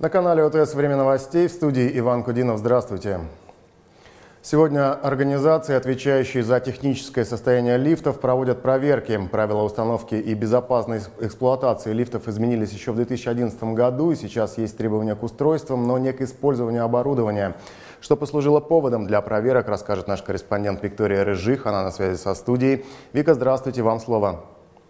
На канале ОТС «Время новостей», в студии Иван Кудинов. Здравствуйте. Сегодня организации, отвечающие за техническое состояние лифтов, проводят проверки. Правила установки и безопасной эксплуатации лифтов изменились еще в 2011 году, и сейчас есть требования к устройствам, но не к использованию оборудования. Что послужило поводом для проверок, расскажет наш корреспондент Виктория Рыжих. Она на связи со студией. Вика, здравствуйте, вам слово.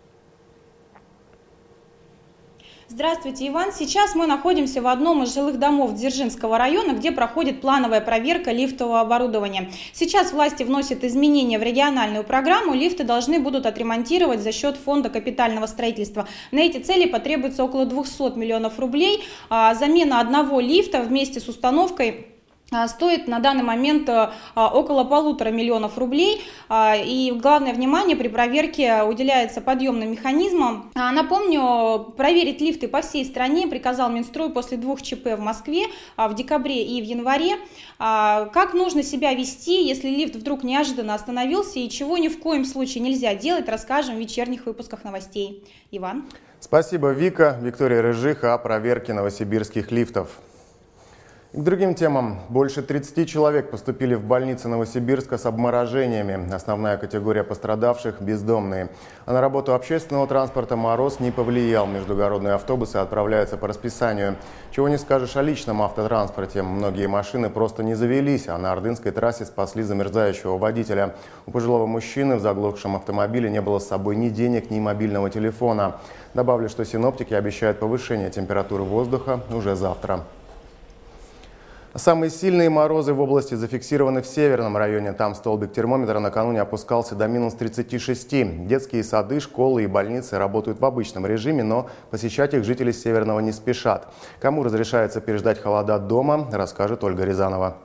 Здравствуйте, Иван. Сейчас мы находимся в одном из жилых домов Дзержинского района, где проходит плановая проверка лифтового оборудования. Сейчас власти вносят изменения в региональную программу. Лифты должны будут отремонтировать за счет фонда капитального строительства. На эти цели потребуется около 200 миллионов рублей. Замена одного лифта вместе с установкой стоит на данный момент около 1,5 миллиона рублей. И главное внимание при проверке уделяется подъемным механизмам. Напомню, проверить лифты по всей стране приказал Минстрой после 2 ЧП в Москве в декабре и в январе. Как нужно себя вести, если лифт вдруг неожиданно остановился, и чего ни в коем случае нельзя делать, расскажем в вечерних выпусках новостей. Иван. Спасибо, Вика. Виктория Рыжих о проверке новосибирских лифтов. К другим темам. Больше 30 человек поступили в больницы Новосибирска с обморожениями. Основная категория пострадавших – бездомные. А на работу общественного транспорта мороз не повлиял. Междугородные автобусы отправляются по расписанию. Чего не скажешь о личном автотранспорте. Многие машины просто не завелись, а на Ордынской трассе спасли замерзающего водителя. У пожилого мужчины в заглохшем автомобиле не было с собой ни денег, ни мобильного телефона. Добавлю, что синоптики обещают повышение температуры воздуха уже завтра. Самые сильные морозы в области зафиксированы в северном районе. Там столбик термометра накануне опускался до минус 36. Детские сады, школы и больницы работают в обычном режиме, но посещать их жители Северного не спешат. Кому разрешается переждать холода дома, расскажет Ольга Рязанова.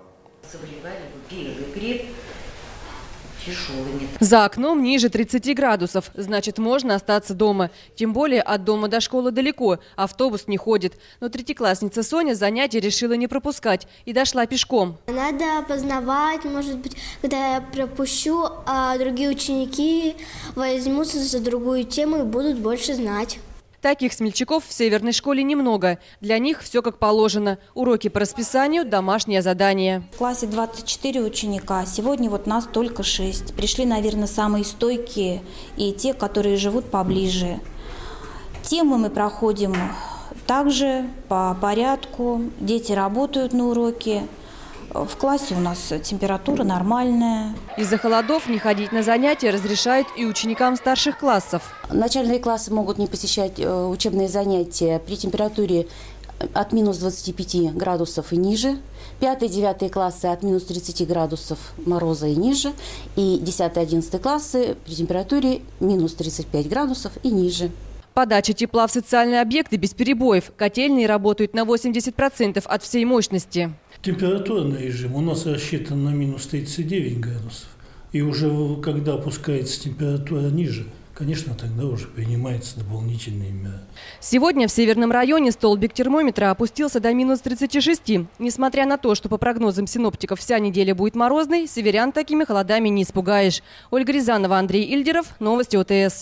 За окном ниже 30 градусов, значит, можно остаться дома. Тем более от дома до школы далеко, автобус не ходит. Но третьеклассница Соня занятия решила не пропускать и дошла пешком. Надо познавать, может быть, когда я пропущу, а другие ученики возьмутся за другую тему и будут больше знать. Таких смельчаков в северной школе немного. Для них все как положено. Уроки по расписанию, домашнее задание. В классе 24 ученика, сегодня вот нас только 6. Пришли, наверное, самые стойкие и те, которые живут поближе. Темы мы проходим также по порядку. Дети работают на уроке. В классе у нас температура нормальная. Из-за холодов не ходить на занятия разрешают и ученикам старших классов. Начальные классы могут не посещать учебные занятия при температуре от минус 25 градусов и ниже. 5-9 классы от минус 30 градусов мороза и ниже. И 10-11 классы при температуре минус 35 градусов и ниже. Подача тепла в социальные объекты без перебоев. Котельные работают на 80% от всей мощности. Температурный режим у нас рассчитан на минус 39 градусов. И уже когда опускается температура ниже, конечно, тогда уже принимаются дополнительные меры. Сегодня в северном районе столбик термометра опустился до минус 36. Несмотря на то, что по прогнозам синоптиков вся неделя будет морозной, северян такими холодами не испугаешь. Ольга Рязанова, Андрей Ильдеров. Новости ОТС.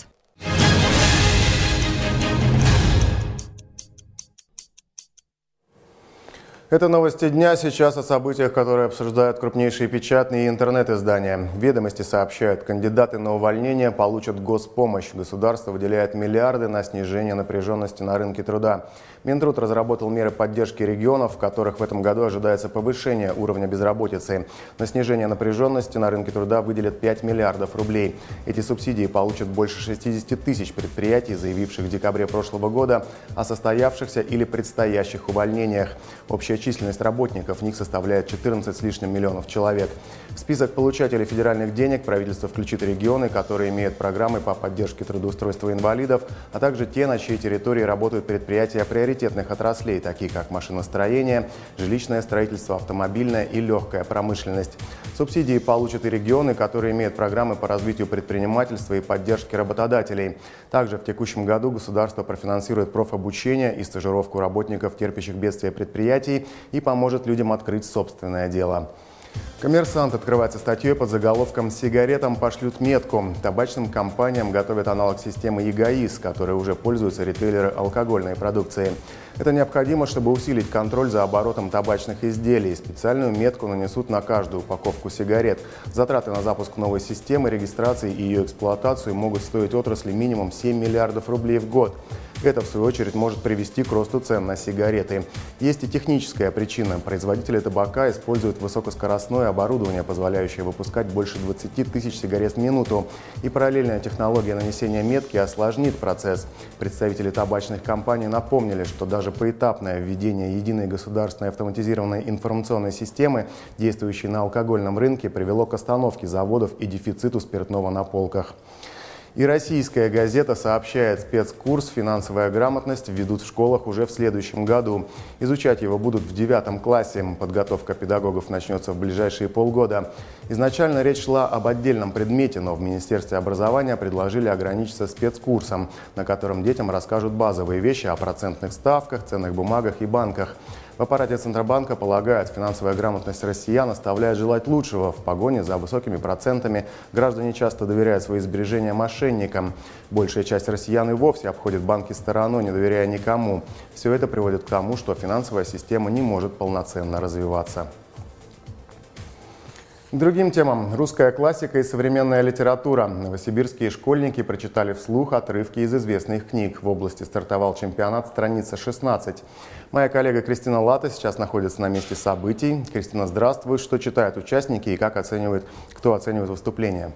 Это новости дня. Сейчас о событиях, которые обсуждают крупнейшие печатные и интернет-издания. Ведомости сообщают, кандидаты на увольнение получат госпомощь. Государство выделяет миллиарды на снижение напряженности на рынке труда. Минтруд разработал меры поддержки регионов, в которых в этом году ожидается повышение уровня безработицы. На снижение напряженности на рынке труда выделят 5 миллиардов рублей. Эти субсидии получат больше 60 тысяч предприятий, заявивших в декабре прошлого года о состоявшихся или предстоящих увольнениях. Общая численность работников в них составляет 14 с лишним миллионов человек. В список получателей федеральных денег правительство включит регионы, которые имеют программы по поддержке трудоустройства инвалидов, а также те, на чьей территории работают предприятия приоритетных отраслей, такие как машиностроение, жилищное строительство, автомобильная и легкая промышленность. Субсидии получат и регионы, которые имеют программы по развитию предпринимательства и поддержке работодателей. Также в текущем году государство профинансирует профобучение и стажировку работников, терпящих бедствия предприятий, и поможет людям открыть собственное дело. «Коммерсант» открывается статьей под заголовком «Сигаретам пошлют метку». Табачным компаниям готовят аналог системы ЕГАИС, которой уже пользуются ритейлеры алкогольной продукции. Это необходимо, чтобы усилить контроль за оборотом табачных изделий. Специальную метку нанесут на каждую упаковку сигарет. Затраты на запуск новой системы регистрации и ее эксплуатацию могут стоить отрасли минимум 7 миллиардов рублей в год. Это, в свою очередь, может привести к росту цен на сигареты. Есть и техническая причина. Производители табака используют высокоскоростное оборудование, позволяющее выпускать больше 20 тысяч сигарет в минуту. И параллельная технология нанесения метки осложнит процесс. Представители табачных компаний напомнили, что даже поэтапное введение единой государственной автоматизированной информационной системы, действующей на алкогольном рынке, привело к остановке заводов и дефициту спиртного на полках. И российская газета сообщает, спецкурс «Финансовая грамотность» введут в школах уже в следующем году. Изучать его будут в 9 классе. Подготовка педагогов начнется в ближайшие полгода. Изначально речь шла об отдельном предмете, но в Министерстве образования предложили ограничиться спецкурсом, на котором детям расскажут базовые вещи о процентных ставках, ценных бумагах и банках. В аппарате Центробанка полагают, финансовая грамотность россиян оставляет желать лучшего. В погоне за высокими процентами граждане часто доверяют свои сбережения мошенникам. Большая часть россиян и вовсе обходит банки стороной, не доверяя никому. Все это приводит к тому, что финансовая система не может полноценно развиваться. К другим темам. Русская классика и современная литература. Новосибирские школьники прочитали вслух отрывки из известных книг. В области стартовал чемпионат, страница 16. Моя коллега Кристина Лата сейчас находится на месте событий. Кристина, здравствуй. Что читают участники и кто оценивает выступления?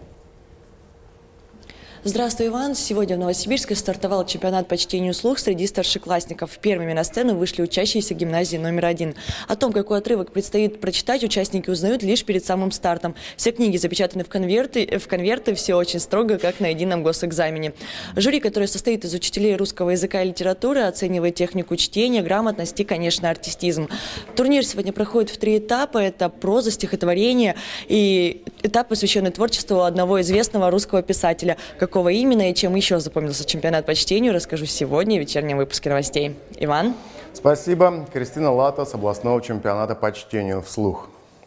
Здравствуй, Иван. Сегодня в Новосибирске стартовал чемпионат по чтению вслух среди старшеклассников. Первыми на сцену вышли учащиеся гимназии номер 1. О том, какой отрывок предстоит прочитать, участники узнают лишь перед самым стартом. Все книги запечатаны в конверты, все очень строго, как на едином госэкзамене. Жюри, которое состоит из учителей русского языка и литературы, оценивает технику чтения, грамотность и, конечно, артистизм. Турнир сегодня проходит в 3 этапа. Это проза, стихотворение и этап, посвященный творчеству одного известного русского писателя. Какого именно и чем еще запомнился чемпионат по чтению, расскажу сегодня в вечернем выпуске новостей. Иван? Спасибо. Кристина Лата с областного чемпионата по чтению вслух.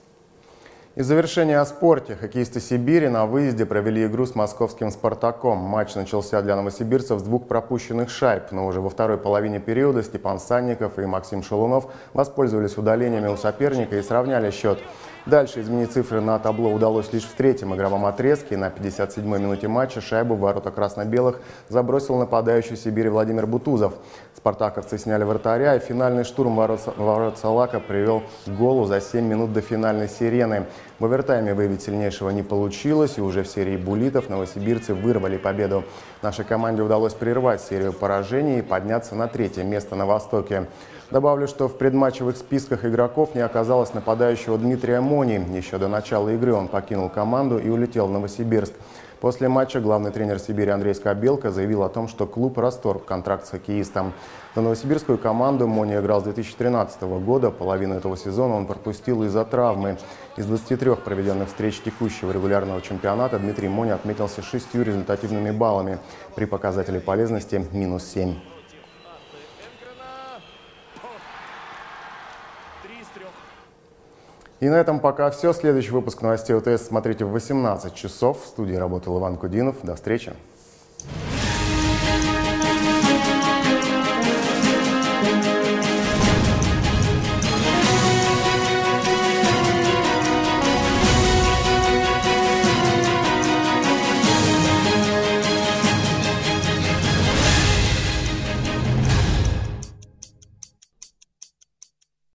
И в завершение о спорте. Хоккеисты Сибири на выезде провели игру с московским «Спартаком». Матч начался для новосибирцев с 2 пропущенных шайб, но уже во второй половине периода Степан Санников и Максим Шалунов воспользовались удалениями у соперника и сравняли счет. Дальше изменить цифры на табло удалось лишь в 3-м игровом отрезке. На 57-й минуте матча шайбу в ворота красно-белых забросил нападающий Сибири Владимир Бутузов. Спартаковцы сняли вратаря, и финальный штурм ворот Салака привел к голу за 7 минут до финальной сирены. В овертайме выявить сильнейшего не получилось, и уже в серии буллитов новосибирцы вырвали победу. Нашей команде удалось прервать серию поражений и подняться на 3-е место на Востоке. Добавлю, что в предматчевых списках игроков не оказалось нападающего Дмитрия Мони. Еще до начала игры он покинул команду и улетел в Новосибирск. После матча главный тренер Сибири Андрей Скобелко заявил о том, что клуб расторг контракт с хоккеистом. За новосибирскую команду Мони играл с 2013 года. Половину этого сезона он пропустил из-за травмы. Из 23 проведенных встреч текущего регулярного чемпионата Дмитрий Мони отметился 6 результативными баллами. При показателе полезности -7. И на этом пока все. Следующий выпуск новостей ОТС смотрите в 18 часов. В студии работал Иван Кудинов. До встречи.